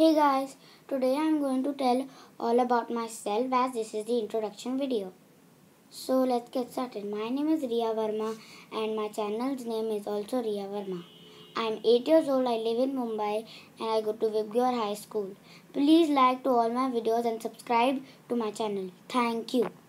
Hey guys, today I am going to tell all about myself as this is the introduction video. So let's get started. My name is Riya Verma and my channel's name is also Riya Verma. I am 8 years old, I live in Mumbai and I go to Vibgyor High School. Please like to all my videos and subscribe to my channel. Thank you.